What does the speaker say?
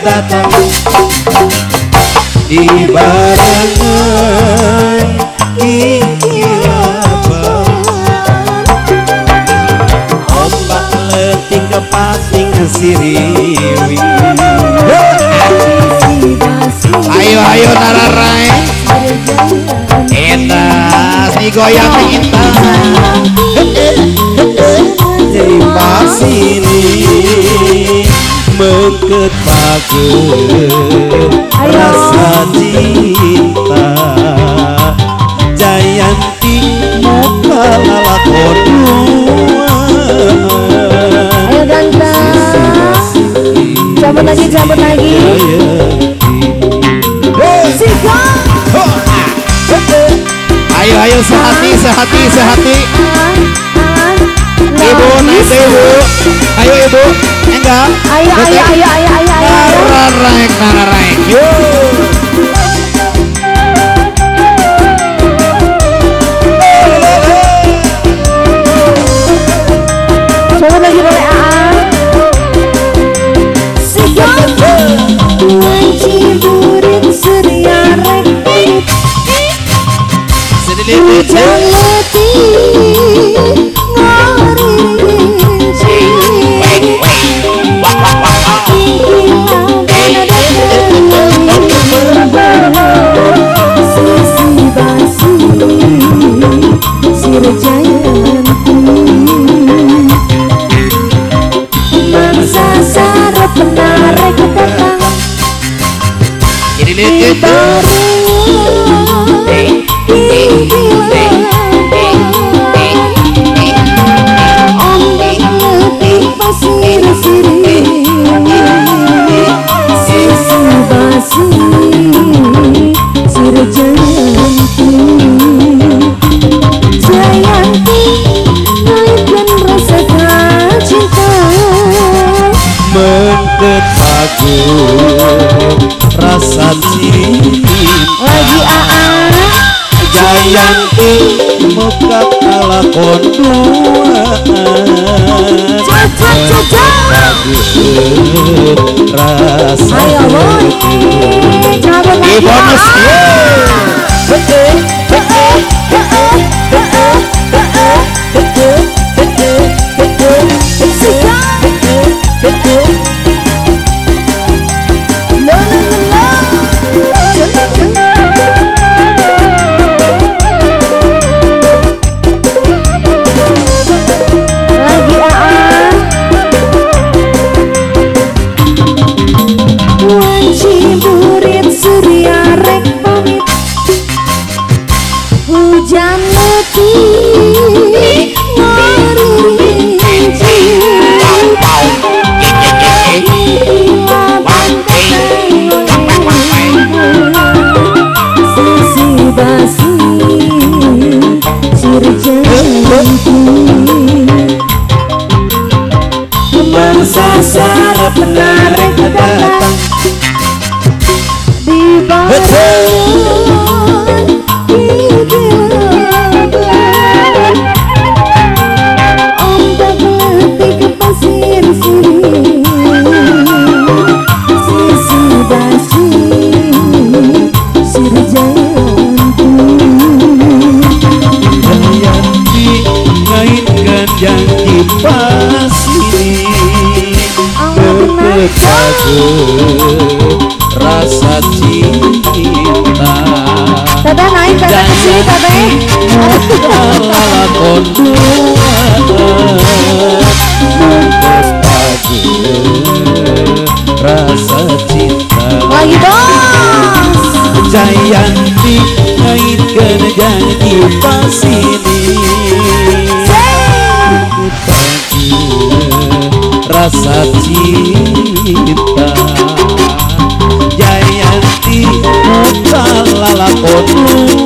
datang di barengan kilapa ombak leting kepating siriwi. Ayo tararai etas digoyang kita jadi pasini mengket pager rasa cinta Jayanti muka lalakon ayo ganteng jambut lagi ayo sehati ibu naik ibu ayo ibu enggak ayo nararek yuk coba lagi boleh ciburin seria rekit hujan letih rasa cinta Jayanti muka kalakon rasa bonus hujan letih sisi basi sirjanti bersasar penarik datang di bawah ombak letih ke pasir siri sisi basi sirjanti Jayanti ngaitkan janji pasti berpecagur rasa cinta Teteh naik teteh kesini teteh lalakon rasa cinta lagi bos Jayanti ngaitkan janji pasini rasa cinta Jayanti muka lalakon